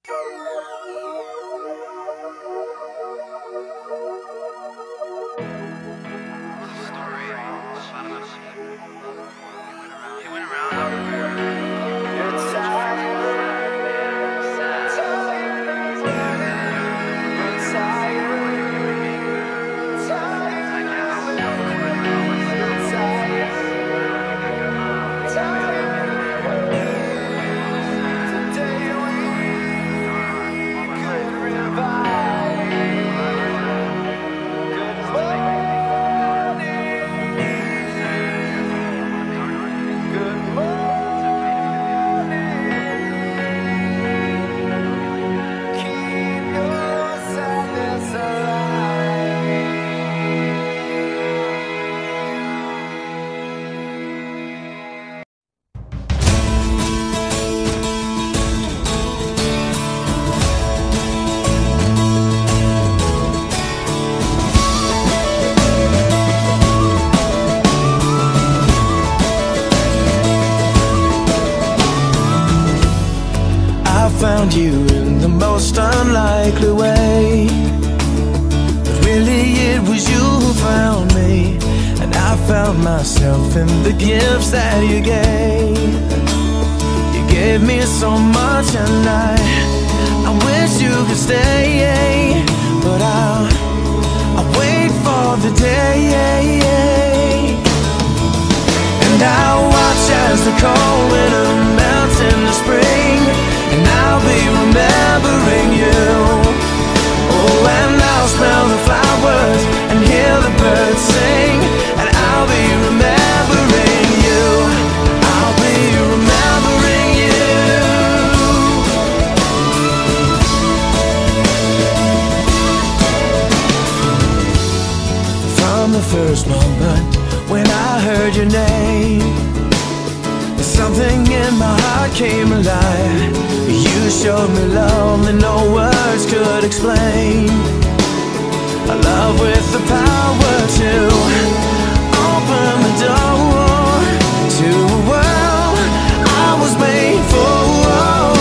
Found you in the most unlikely way, but really it was you who found me, and I found myself in the gifts that you gave. You gave me so much, and I wish you could stay, but I'll wait for the day, and I'll watch as the cold winter melts in the spring, and I'll be remembering you. Oh, and I'll smell the flowers and hear the birds sing, and I'll be remembering you. I'll be remembering you. From the first moment when I heard your name, something in my heart came alive. You showed me love that no words could explain, a love with the power to open the door to a world I was made for.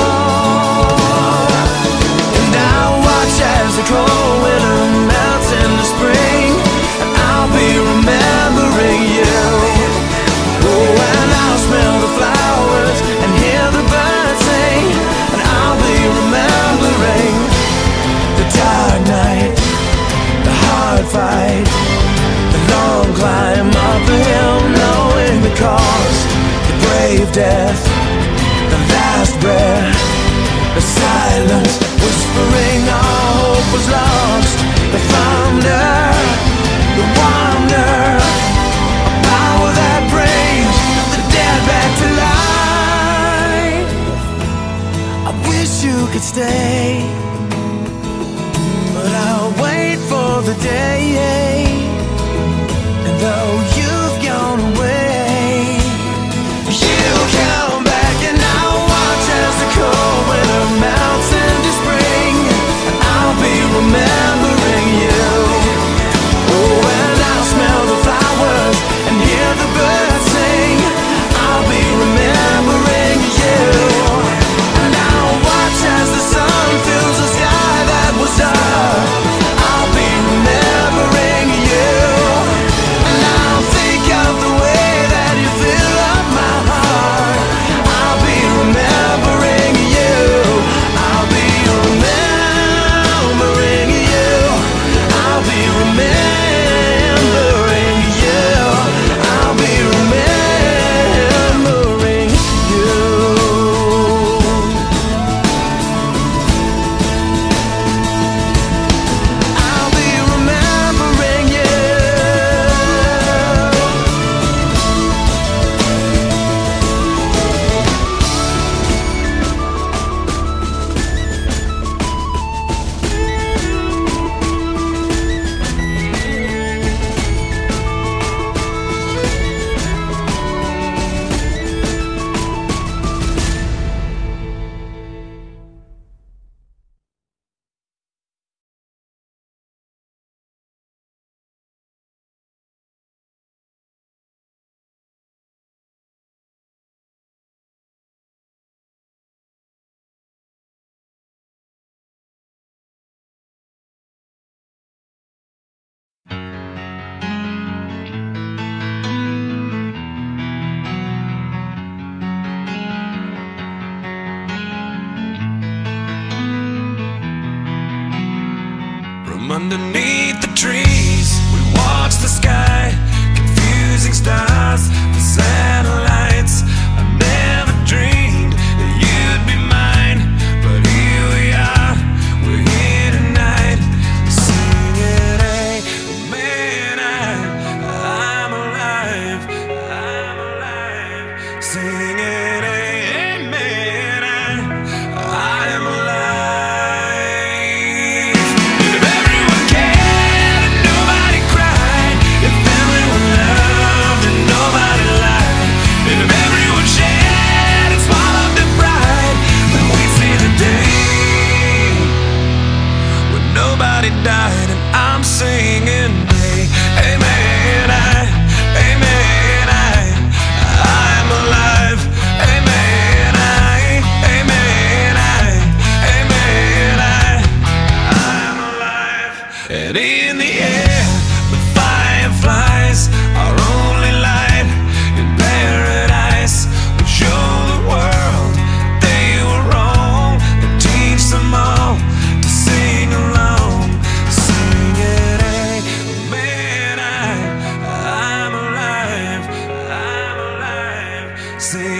And I'll watch as the cold winter melts in the spring, and I'll be remembering you. Oh, and I'll smell the flowers and hear the birds sing, and I'll be remembering the dark night, the hard fight, the long climb up the hill, knowing the cost, the brave death, the last breath, the silence, whispering our hope was lost, the thunder, the wonder, a power that brings the dead back to life. I wish you could stay, but I'll wait for the day, and though you've gone away, you'll come back, and I'll watch as the cold winter melts into spring, and I'll be remembering you. Oh, and I'll smell the flowers and hear the birds sing, I'll be remembering you. And I'll watch as the sun underneath the trees. We watch the sky, confusing stars, the satellites. I never dreamed that you'd be mine, but here we are, we're here tonight, singing, hey, man, I'm alive, singing, hey, man, I am alive. If everyone cared and nobody cried, if everyone loved and nobody lied, if everyone shared and swallowed their pride, then we'd see the day when nobody died. And I'm singing, hey, hey man, hey man, I'm alive. Hey man, hey man, hey man, I'm alive. And in the air, the fireflies, our only light in paradise. We show the world they were wrong and teach them all to sing along, singing, hey man, I'm alive, singing.